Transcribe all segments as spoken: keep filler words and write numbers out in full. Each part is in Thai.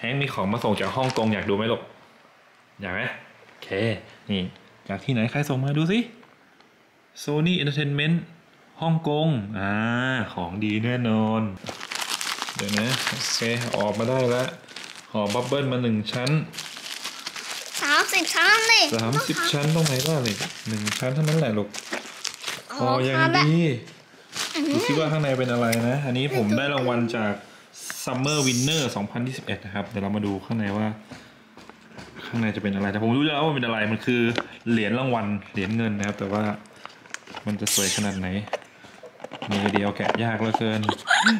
แฮงค์มีของมาส่งจากฮ่องกงอยากดูไหมลูกอยากไหมโอเคนี่จากที่ไหนใครส่งมาดูสิ Sony Entertainment ฮ่องกงอ่าของดีแน่นอนเดี๋ยวนะโอเคออกมาได้แล้วห่อบับเบิ้ลมาหนึ่งชั้นสามสิบชั้นเลยสามสิบชั้นตรงไหนบ้างเลยหนึ่งชั้นเท่านั้นแหละลูกห่อยังดีดูซิว่าข้างในเป็นอะไรนะอันนี้ผมได้รางวัลจาก Summer Winner สองพันยี่สิบเอ็ดนะครับเดี๋ยวเรามาดูข้างในว่าข้างในจะเป็นอะไรแต่ผมรู้แล้วว่ามันเป็นอะไรมันคือเหรียญรางวัลเหรียญเงินนะครับแต่ว่ามันจะสวยขนาดไหนมือเดียวแกะยากเหลือเกิน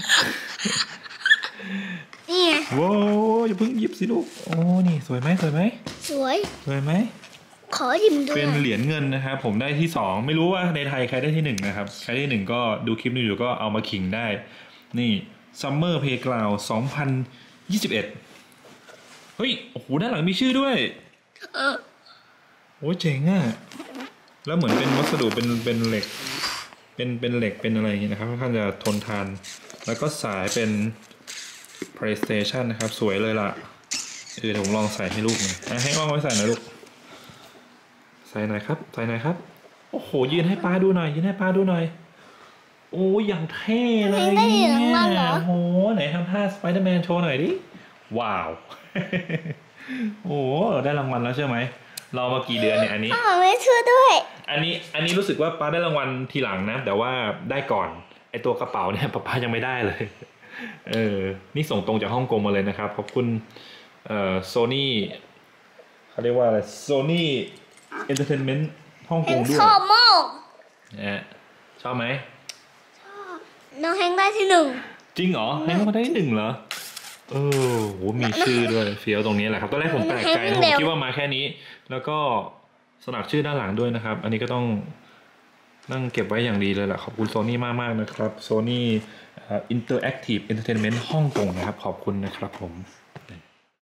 นี่ไงว้าวอย่าเพิ่งหยิบสิลูกโอ้นี่สวยไหมสวยไหมสวยสวยไหมขอหยิบด้วยเป็นเหรียญเงินนะครับผมได้ที่สองไม่รู้ว่าในไทยใครได้ที่หนึ่งนะครับใครได้ที่หนึ่งก็ดูคลิปนี้อยู่ก็เอามาขิงได้นี่ Summer Playground สองพันยี่สิบเอ็ดเฮ้ยโอ้โหด้านหลังมีชื่อด้วยเออโอ้เจ๋งอ่ะแล้วเหมือนเป็นวัสดุเป็นเป็นเหล็กเป็นเป็นเหล็กเป็นอะไรอย่างเงี้ยนะครับค่อนข้างจะทนทานแล้วก็สายเป็น PlayStation นะครับสวยเลยล่ะเออเดี๋ยวผมลองใส่ให้ลูกหน่อยให้อ้องไว้ใส่หน่อยลูกใส่หน่อยครับใส่หน่อยครับโอ้โหยืนให้ป้าดูหน่อยยืนให้ป้าดูหน่อยโอ้ยอย่างเท่เลยเนี่ยโอ้โหไหนทำท่าสไปเดอร์แมนโชว์หน่อยดิว้าวโอ้ได้รางวัลแล้วใช่ไหมรอมากี่เดือนเนี่ยอันนี้อ๋อไม่ช่วยด้วยอันนี้อันนี้รู้สึกว่าป้าได้รางวัลทีหลังนะแต่ว่าได้ก่อนไอตัวกระเป๋าเนี่ยป้ายังไม่ได้เลยเออนี่ส่งตรงจากฮ่องกงมาเลยนะครับขอบคุณเอ่อโซนี่เขาเรียกว่าอะไรโซนี่เอนเตอร์เทนเมนต์ฮ่องกงด้วยชอบมากเนี่ยชอบไหมชอบน้องแฮงได้ที่หนึ่งจริงเหรอแฮงก็ได้ที่หนึ่งเหรอเออโหมีชื่อด้วยเฟี้ยวตรงนี้แหละครับตอนแรกผมแปลกใจนะผมคิดว่ามาแค่นี้แล้วก็สลักชื่อด้านหลังด้วยนะครับอันนี้ก็ต้องนั่งเก็บไว้อย่างดีเลยแหละขอบคุณโซนี่มากมากนะครับโซนี่อินเตอร์แอคทีฟเอนเตอร์เทนเมนต์ฮ่องกงนะครับขอบคุณนะครับผม